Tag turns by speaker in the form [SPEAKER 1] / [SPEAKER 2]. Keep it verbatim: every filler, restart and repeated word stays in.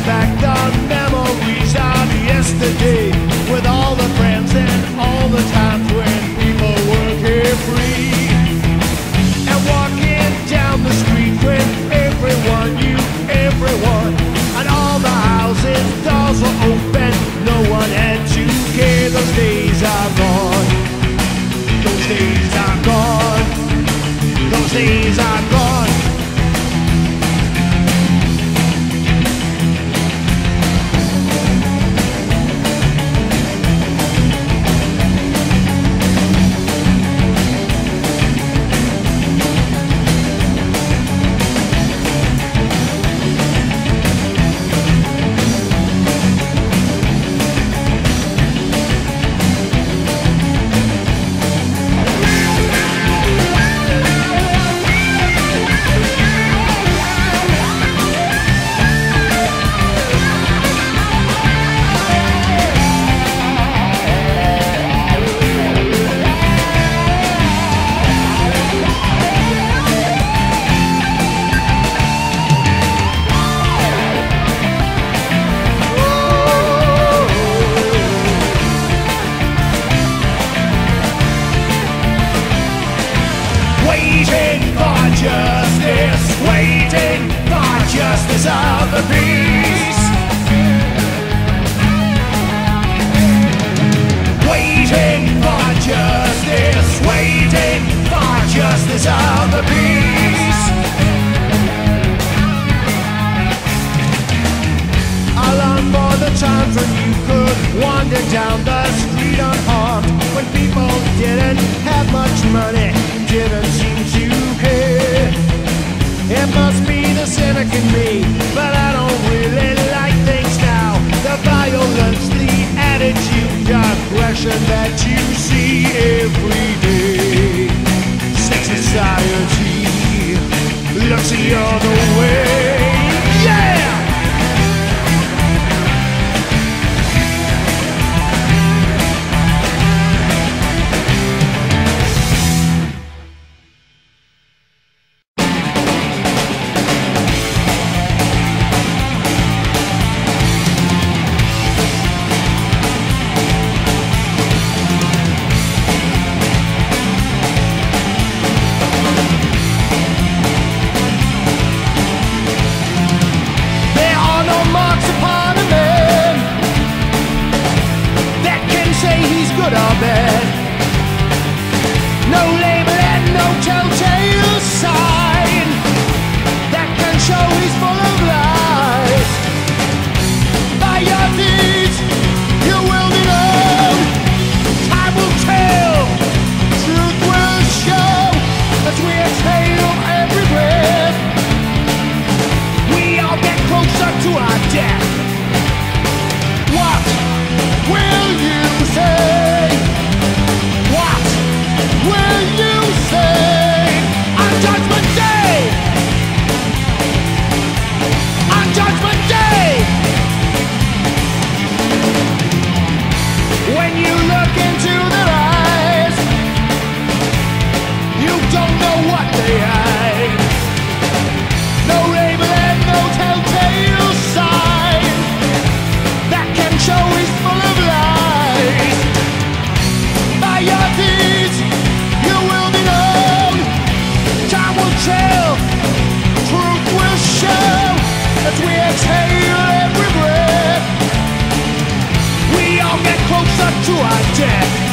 [SPEAKER 1] back the memories of yesterday, with all the friends and all the times when people were carefree, and walking down the street when everyone knew everyone, and all the houses, doors were open, no one had to care. Those days are gone. Those days are gone. Those days are gone. Waiting for justice, waiting for justice of the peace. Waiting for justice, waiting for justice of the peace. I long for the times when you could wander down the street unharmed, when people didn't have much money, didn't seem to care. It must be the cynic in me, but I don't really like things now. The violence, the attitude, aggression that you see every day. Sex society looks the other way. Yeah! Good or bad, no label and no telltale sign that can show he's full of lies. By your deeds you will be known. Time will tell, truth will show, as we exhale every breath. We all get closer to our death. What will you say? Will you say on Judgment Day? On Judgment Day, when you look into their eyes, you don't know what they hide. No label and no telltale sign that can show he's full of lies. By your deeds you will be known. Time will tell, truth will show, as we exhale every breath. We all get closer to our death.